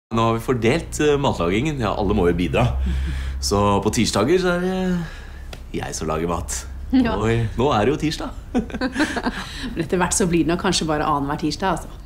Nå har vi fordelt matlagingen. Ja, alle må jo bidra. Så på tirsdager så det jeg som lager mat. Ja. Og nå det jo tirsdag. Men etter hvert så blir det nok kanskje bare annen hver tirsdag, altså.